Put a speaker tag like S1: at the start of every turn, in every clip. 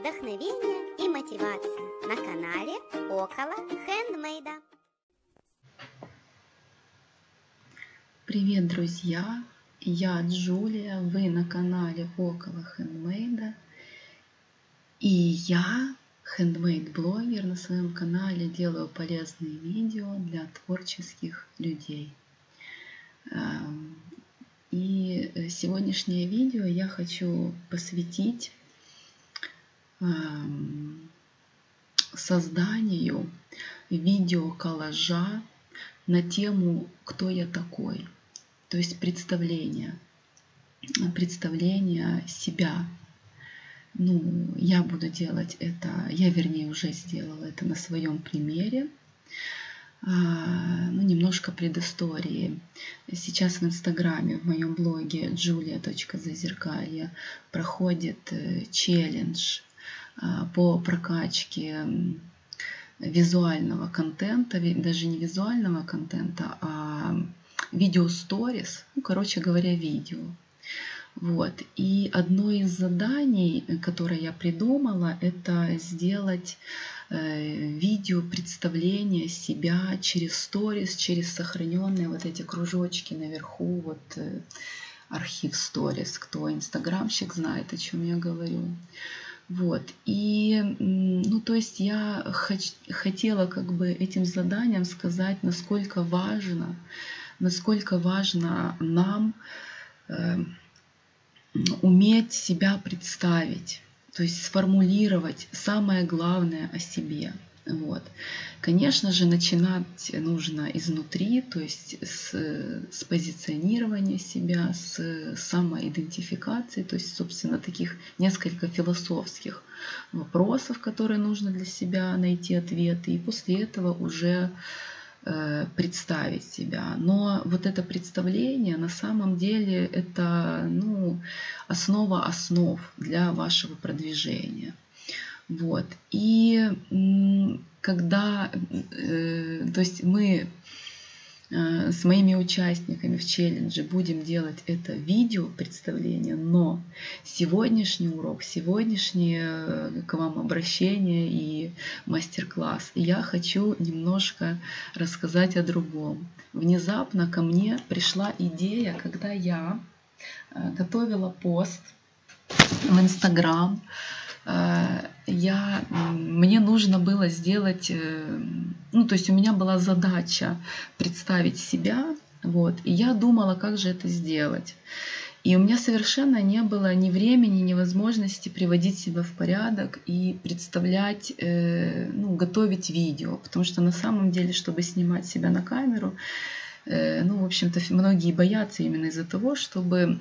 S1: вдохновения и мотивации на канале Около Хендмейда.
S2: Привет, друзья! Я Джулия, вы на канале Около Хендмейда. И я, хендмейд-блогер, на своем канале делаю полезные видео для творческих людей. И сегодняшнее видео я хочу посвятить созданию видеоколлажа на тему «Кто я такой?», то есть представление себя. Я буду делать это, я уже сделала это на своем примере. Немножко предыстории. Сейчас в Инстаграме, в моем блоге julia.zazirkalye проходит челлендж по прокачке визуального контента, даже не визуального контента, а видео-сторис, короче говоря, видео. И одно из заданий, которое я придумала, это сделать видео представление себя через сторис, через сохраненные вот эти кружочки наверху, архив сторис. Кто инстаграмщик, знает, о чем я говорю. То есть я хотела этим заданием сказать, насколько важно нам уметь себя представить, то есть сформулировать самое главное о себе. Конечно же, начинать нужно изнутри, то есть с позиционирования себя, с самоидентификации, то есть, собственно, таких несколько философских вопросов, которые нужно для себя найти ответы, и после этого уже представить себя. Но это представление на самом деле это основа основ для вашего продвижения. И когда мы с моими участниками в челлендже будем делать это видео представление, но сегодняшний урок, сегодняшнее к вам обращение и мастер-класс, я хочу немножко рассказать о другом. Внезапно ко мне пришла идея, когда я готовила пост в Инстаграм. Мне нужно было сделать, то есть у меня была задача представить себя, и я думала, как же это сделать. И у меня совершенно не было ни времени, ни возможности приводить себя в порядок и представлять, готовить видео, потому что на самом деле, чтобы снимать себя на камеру, в общем-то, многие боятся именно из-за того, чтобы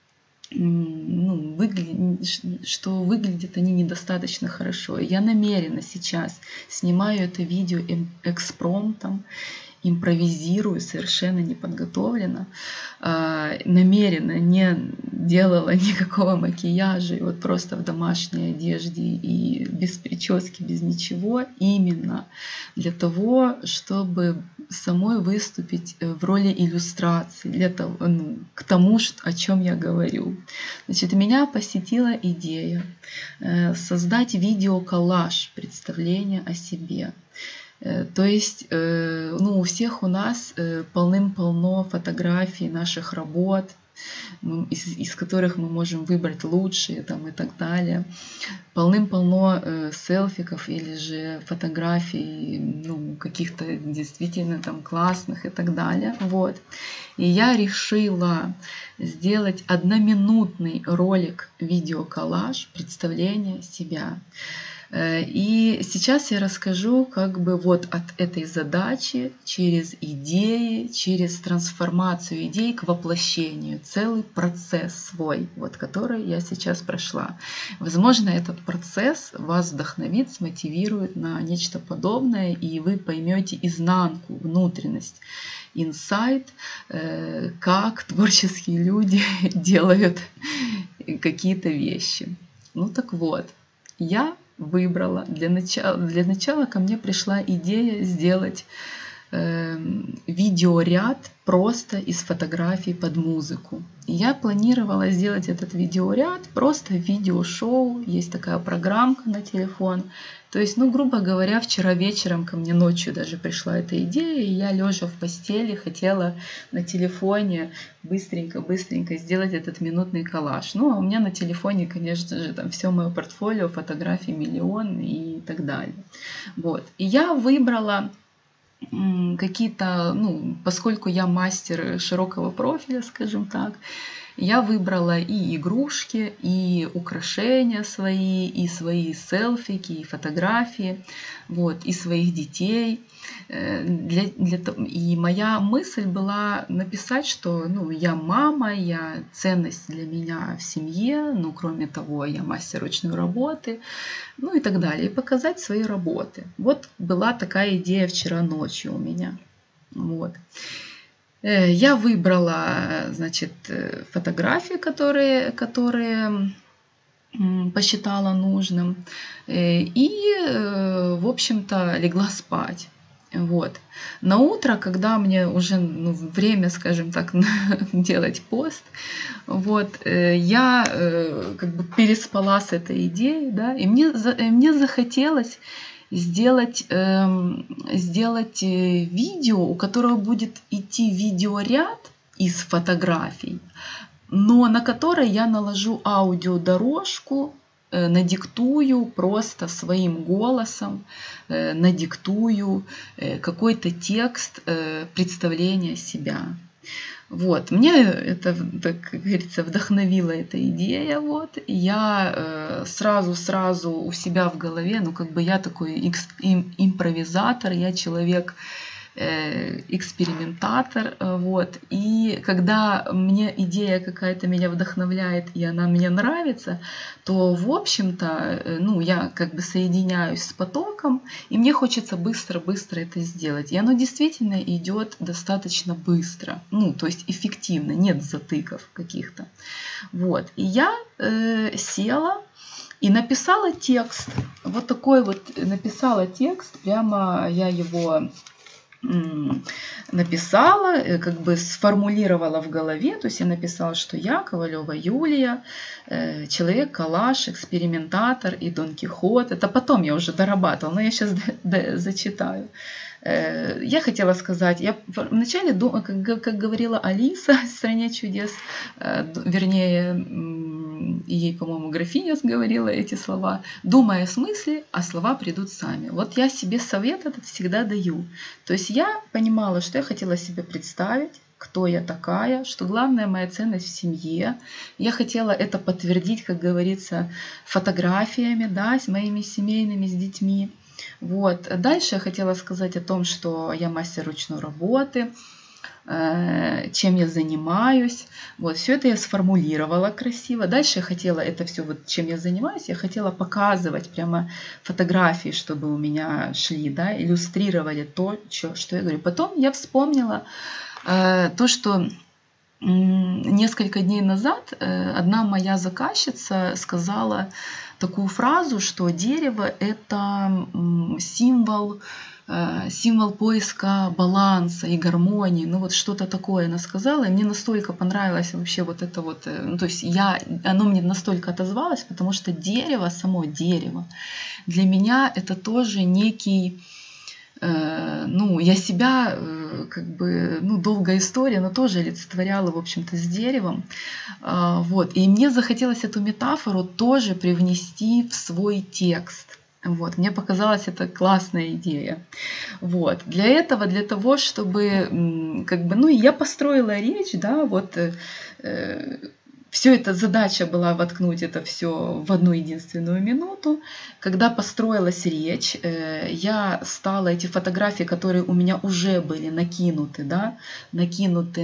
S2: что выглядят они недостаточно хорошо. Я намеренно сейчас снимаю это видео экспромтом, импровизирую, совершенно неподготовленно, намеренно не делала никакого макияжа, и просто в домашней одежде и без прически, без ничего, именно для того, чтобы самой выступить в роли иллюстрации к тому, о чем я говорю. Меня посетила идея создать видеоколлаж представления о себе. То есть у всех у нас полным-полно фотографий наших работ, из которых мы можем выбрать лучшие и так далее. Полным-полно селфиков или же фотографий каких-то действительно классных и так далее. И я решила сделать одноминутный ролик видеоколлаж представления себя. И сейчас я расскажу от этой задачи через идеи, через трансформацию идей к воплощению, целый процесс свой, который я сейчас прошла. Возможно, этот процесс вас вдохновит, смотивирует на нечто подобное, и вы поймете изнанку, внутренность, инсайт, как творческие люди делают какие-то вещи. Я выбрала. Для начала ко мне пришла идея сделать видеоряд просто из фотографий под музыку. И я планировала сделать этот видеоряд просто видеошоу. Есть такая программка на телефон. То есть, ну, грубо говоря, вчера вечером ко мне ночью даже пришла эта идея, и я, лежа в постели, хотела на телефоне быстренько сделать этот минутный коллаж. Ну, а у меня на телефоне, конечно же, там все мое портфолио, фотографий миллион и так далее. Вот. И я выбрала какие-то, ну, поскольку я мастер широкого профиля, скажем так, я выбрала и игрушки, и украшения свои, и свои селфики, и фотографии, вот, и своих детей. И моя мысль была написать, что, ну, я мама, я ценность для меня в семье, ну, кроме того, я мастер ручной работы, ну и так далее, и показать свои работы. Вот была такая идея вчера ночью у меня. Вот. Я выбрала, значит, фотографии, которые посчитала нужным, и, в общем-то, легла спать. Вот. На утро, когда мне уже, ну, время, скажем так, делать пост, вот, я как бы переспала с этой идеей, да, и мне захотелось сделать видео, у которого будет идти видеоряд из фотографий, но на которой я наложу аудиодорожку, надиктую просто своим голосом, надиктую какой-то текст представления себя. Вот, меня это, как говорится, вдохновила эта идея, вот, и я сразу у себя в голове, ну, как бы я такой импровизатор, я человек экспериментатор, вот, и когда мне идея какая-то меня вдохновляет и она мне нравится, то, в общем-то, ну, я как бы соединяюсь с потоком, и мне хочется быстро это сделать, и оно действительно идет достаточно быстро, ну, то есть эффективно, нет затыков каких-то, вот, и я села и написала текст, вот такой вот, написала текст, прямо я его написала, как бы сформулировала в голове, то есть я написала, что я, Ковалева Юлия, человек-коллаж, экспериментатор и Дон Кихот. Это потом я уже дорабатывала, но я сейчас зачитаю. Я хотела сказать, я вначале, как говорила Алиса в «Стране чудес», вернее, ей, по-моему, графиня говорила эти слова: «Думай о смысле, а слова придут сами». Вот я себе совет этот всегда даю. То есть я понимала, что я хотела себе представить, кто я такая, что главная моя ценность в семье. Я хотела это подтвердить, как говорится, фотографиями, да, с моими семейными, с детьми. Вот. Дальше я хотела сказать о том, что я мастер ручной работы, чем я занимаюсь. Вот, все это я сформулировала красиво. Дальше я хотела это все, вот, чем я занимаюсь, я хотела показывать прямо фотографии, чтобы у меня шли, да, иллюстрировали то, что я говорю. Потом я вспомнила то, что несколько дней назад одна моя заказчица сказала такую фразу, что дерево – это символ поиска баланса и гармонии. Ну вот что-то такое она сказала, и мне настолько понравилось вообще вот это вот, ну, то есть оно мне настолько отозвалось, потому что дерево, само дерево, для меня это тоже некий, ну, я себя, как бы, ну, долгая история, но тоже олицетворяла, в общем-то, с деревом. Вот. И мне захотелось эту метафору тоже привнести в свой текст. Вот. Мне показалась это классная идея. Вот. Для того, чтобы, как бы, ну, я построила речь, да, вот, все это задача была воткнуть это все в одну единственную минуту. Когда построилась речь, я стала эти фотографии, которые у меня уже были накинуты, да, накинуты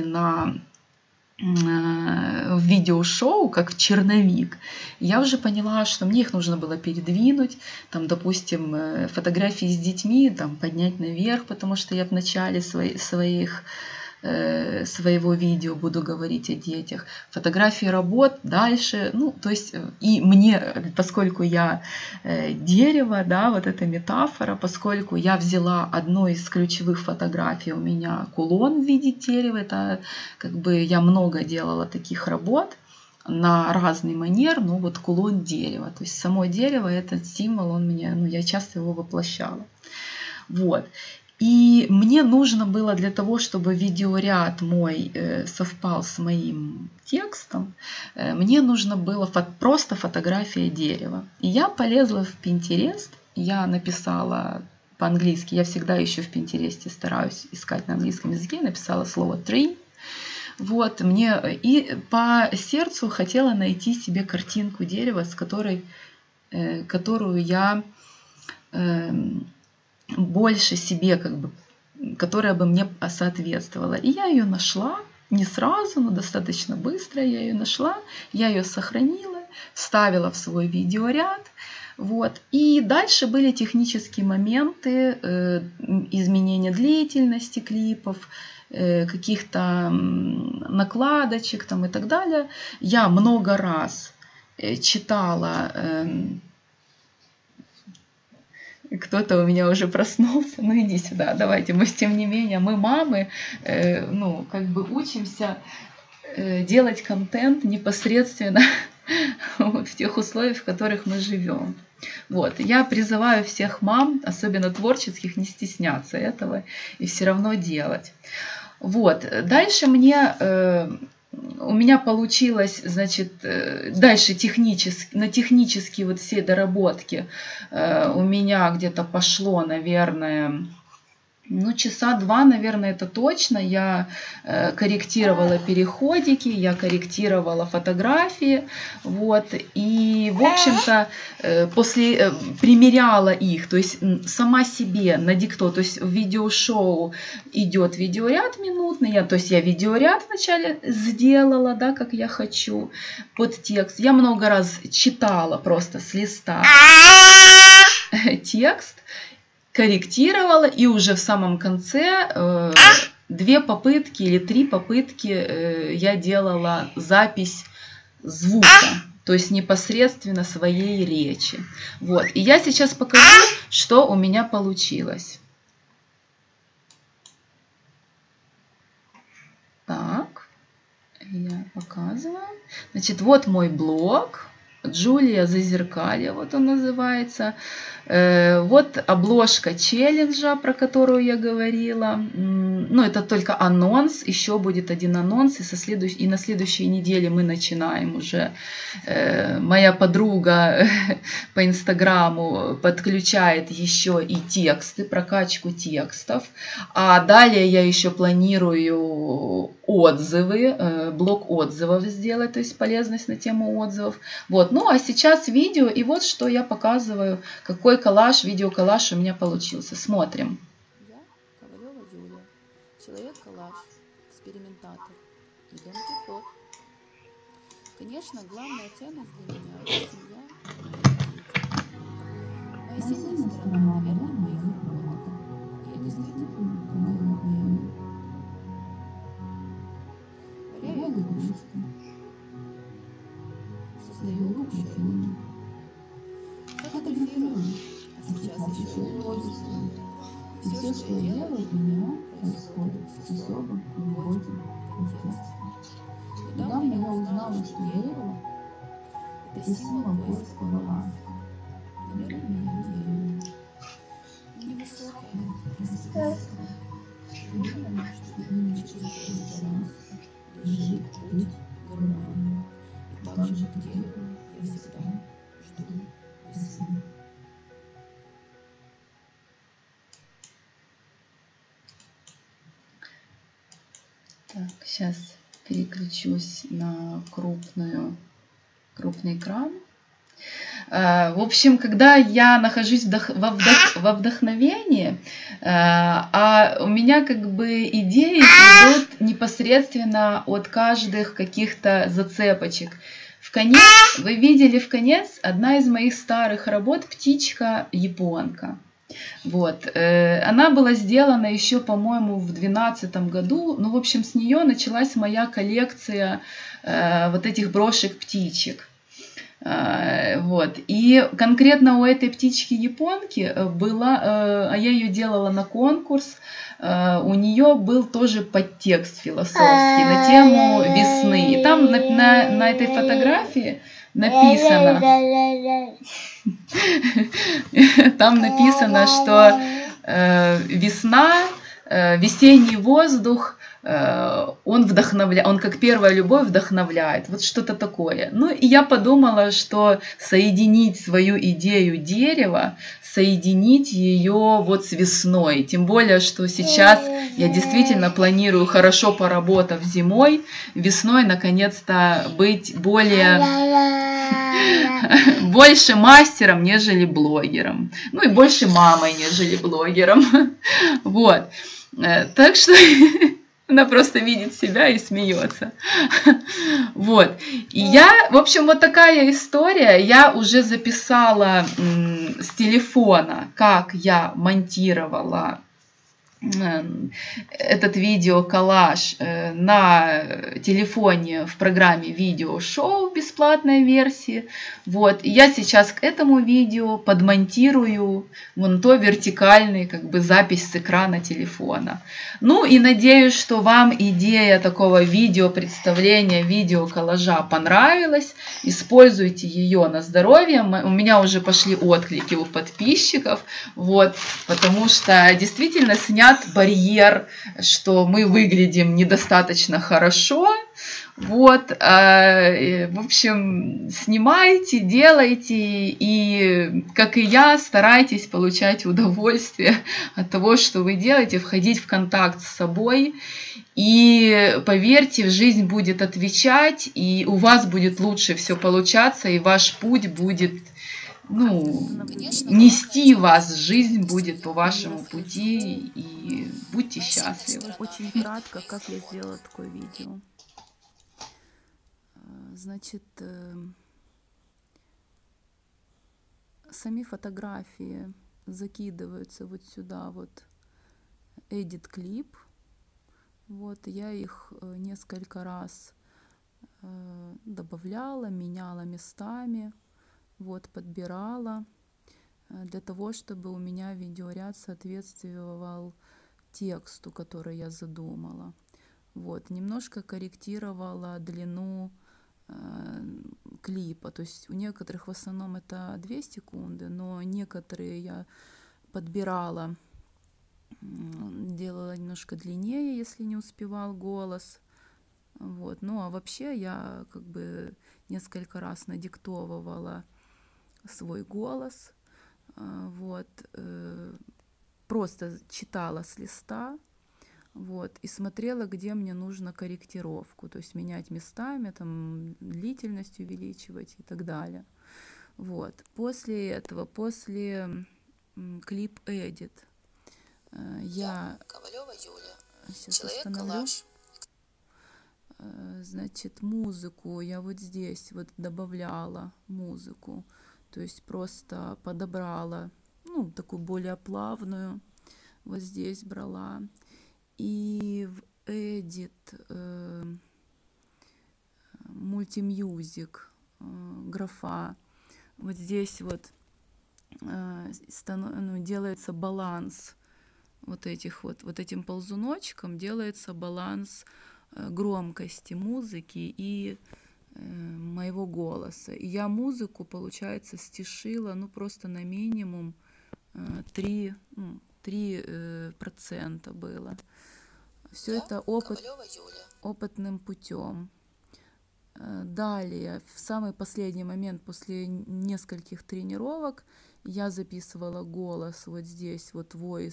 S2: в видеошоу, как в черновик, я уже поняла, что мне их нужно было передвинуть, там, допустим, фотографии с детьми там, поднять наверх, потому что я в начале своих своего видео буду говорить о детях, фотографии работ дальше, ну, то есть, и мне, поскольку я дерево, да, вот эта метафора, поскольку я взяла одну из ключевых фотографий, у меня кулон в виде дерева, это как бы я много делала таких работ на разный манер, но вот кулон дерева, то есть само дерево, этот символ, он мне, ну, я часто его воплощала. Вот. И мне нужно было для того, чтобы видеоряд мой совпал с моим текстом, мне нужно было просто фотография дерева. И я полезла в Pinterest, я написала по-английски, я всегда еще в Pinterest стараюсь искать на английском языке, написала слово tree. Вот, мне и по сердцу хотела найти себе картинку дерева, с которую я больше себе, как бы, которая бы мне соответствовала. И я ее нашла, не сразу, но достаточно быстро я ее нашла, я ее сохранила, вставила в свой видеоряд. Вот. И дальше были технические моменты изменения длительности клипов, каких-то накладочек там и так далее. Я много раз читала. Кто-то у меня уже проснулся. Ну иди сюда, давайте. Мы, тем не менее, мы мамы, ну, как бы учимся делать контент непосредственно вот в тех условиях, в которых мы живем. Вот. Я призываю всех мам, особенно творческих, не стесняться этого и все равно делать. Вот. Дальше у меня получилось, значит, дальше на технические вот все доработки у меня где-то пошло, наверное, ну, часа 2, наверное, это точно. Я корректировала переходики, я корректировала фотографии, вот, и, в общем-то, после примеряла их, то есть сама себе на диктофон, то есть в видеошоу идет видеоряд минутный, то есть я видеоряд вначале сделала, да, как я хочу, под текст. Я много раз читала просто с листа текст, корректировала, и уже в самом конце 2 попытки или 3 попытки я делала запись звука, то есть непосредственно своей речи. Вот. И я сейчас покажу, что у меня получилось. Так, я показываю. Значит, вот мой блог. Джулия Зазеркалье, вот он называется. Вот обложка челленджа, про которую я говорила. Ну, это только анонс, еще будет один анонс, и на следующей неделе мы начинаем уже. Моя подруга по Инстаграму подключает еще и тексты, прокачку текстов. А далее я еще планирую отзывы, блок отзывов сделать, то есть полезность на тему отзывов. Вот. Ну, а сейчас видео, и вот что я показываю, какой коллаж, видеоколлаж у меня получился. Смотрим.
S3: Я Ковалева Юлия, человек-коллаж, экспериментатор и Дон Кихот. Конечно, главная ценность для меня – это семья и мои дети. Моя сильная сторона, наверное, в моих работах. Я действительно много умею. Валяю игрушки. Создаю украшения. Фотографирую, а сейчас еще и творчествую. И все, что я делаю, для меня происходит с особым глубоким контекстом. Недавно я узнала, что дерево – это символ поиска баланса. Наверное, я дерево. Но невысокое, раскидистое. Уверена, что именно через поиск баланса лежит путь к гармонии. И так же, как дерево, я всегда жду весны.
S2: Так, сейчас переключусь на крупный экран. В общем, когда я нахожусь во вдохновении, а у меня как бы идеи идут непосредственно от каждых каких-то зацепочек. Вы видели в конец одна из моих старых работ «Птичка-японка». Вот. Она была сделана еще, по-моему, в 2012 году. Ну, в общем, с нее началась моя коллекция вот этих брошек-птичек. Вот. И конкретно у этой птички-японки была, а я ее делала на конкурс, у нее был тоже подтекст философский на тему весны. И там на этой фотографии написано, что весна, весенний воздух, он вдохновляет, он как первая любовь вдохновляет, вот что-то такое. Ну и я подумала, что соединить свою идею дерева, соединить ее вот с весной, тем более, что сейчас я действительно планирую, хорошо поработав зимой, весной наконец-то быть больше мастером, нежели блогером, ну и больше мамой, нежели блогером, вот, так что она просто видит себя и смеется. Вот. И я, в общем, вот такая история. Я уже записала с телефона, как я монтировала этот видеоколлаж на телефоне в программе видеошоу в бесплатной версии. Вот. И я сейчас к этому видео подмонтирую вон то вертикальный как бы запись с экрана телефона. Ну и надеюсь, что вам идея такого видео-представления, видеоколлажа понравилась. Используйте ее на здоровье. У меня уже пошли отклики у подписчиков. Вот. Потому что действительно снять барьер, что мы выглядим недостаточно хорошо. Вот, в общем, снимайте, делайте, и, как и я, старайтесь получать удовольствие от того, что вы делаете, входить в контакт с собой. И поверьте, жизнь будет отвечать, и у вас будет лучше все получаться, и ваш путь будет, нести вас, жизнь будет по вашему пути, и будьте счастливы.
S4: Очень кратко, как я сделала такое видео. Значит, сами фотографии закидываются вот сюда, вот, edit клип. Вот, я их несколько раз добавляла, меняла местами. Вот, подбирала для того, чтобы у меня видеоряд соответствовал тексту, который я задумала. Вот, немножко корректировала длину клипа, то есть у некоторых в основном это 2 секунды, но некоторые я подбирала, делала немножко длиннее, если не успевал голос. Вот, ну а вообще я как бы несколько раз надиктовывала свой голос, вот, просто читала с листа, вот, и смотрела, где мне нужно корректировку, то есть менять местами, там, длительность увеличивать и так далее. Вот, после этого, после клип Edit, я
S5: Ковалева Юля.
S4: сейчас остановлю. Значит, музыку я вот здесь вот добавляла музыку, то есть просто подобрала, такую более плавную, вот здесь брала. И в Edit мультимьюзик графа, вот здесь вот делается баланс вот этим ползуночком делается баланс громкости музыки и моего голоса. И я музыку, получается, стишила, просто на минимум 3% было. Все это опытным путем. Далее, в самый последний момент, после нескольких тренировок, я записывала голос вот здесь, вот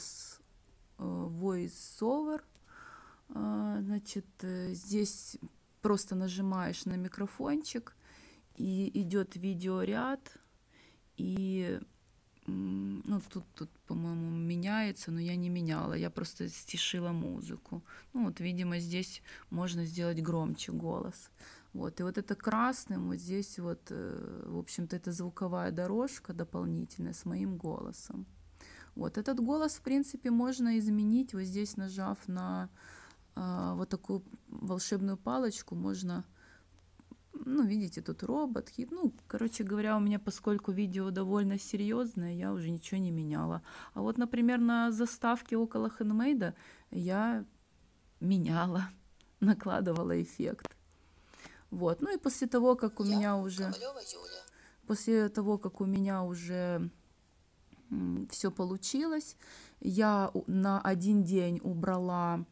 S4: voice-over. Значит, здесь просто нажимаешь на микрофончик, и идет видеоряд, и тут, по-моему, меняется, но я не меняла, я просто стишила музыку. Видимо, здесь можно сделать громче голос. Вот, и вот это красным, вот здесь вот, в общем-то, это звуковая дорожка дополнительная с моим голосом. Вот этот голос, в принципе, можно изменить. Вот здесь, нажав на вот такую волшебную палочку, можно, ну, видите, тут робот. Ну, короче говоря, у меня, поскольку видео довольно серьезное, я уже ничего не меняла. А вот, например, на заставке около хендмейда я меняла, накладывала эффект. Вот. Ну и после того, как у меня уже... После того, как у меня уже все получилось, я на один день убрала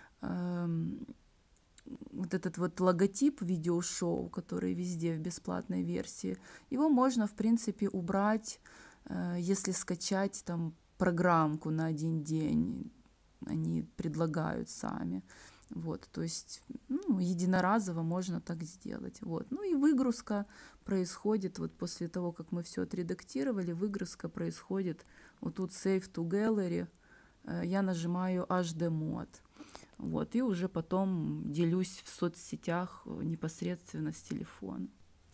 S4: вот этот вот логотип видеошоу, который везде в бесплатной версии. Его можно, в принципе, убрать, если скачать там программку на один день. Они предлагают сами. Вот, то есть, ну, единоразово можно так сделать. Вот. Ну и выгрузка происходит вот после того, как мы все отредактировали, выгрузка происходит вот тут Save to Gallery, я нажимаю HD Mode. Вот, и уже потом делюсь в соцсетях непосредственно с телефона.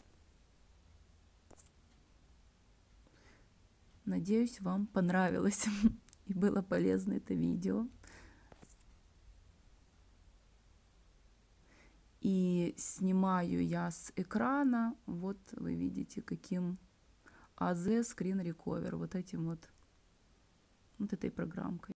S4: Надеюсь, вам понравилось и было полезно это видео. И снимаю я с экрана, вот вы видите, каким AZ Screen Recover, вот этой программкой.